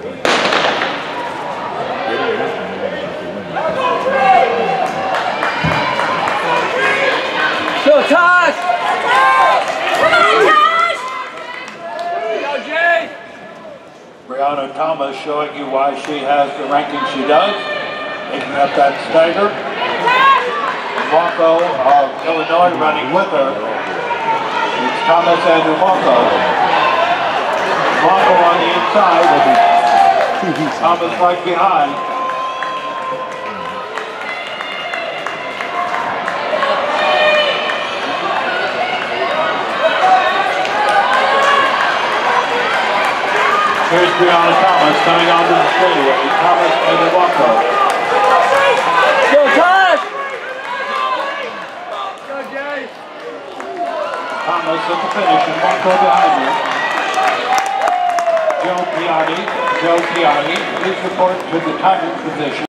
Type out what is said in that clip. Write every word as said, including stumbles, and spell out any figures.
Go, Tosh! Come on, Tosh! Go, Jay! Brianna Thomas showing you why she has the ranking she does. Making up that stagger. Walko of Illinois running with her. It's Thomas and Walko. Walko on the inside. Thomas right behind. Here's Brianna Thomas coming onto the straightaway. Thomas and Walko. Go, Tosh! Go, Jay! Thomas at the finish and Walko behind her. Joe Piatti, Joe Piatti, please report to the timing position.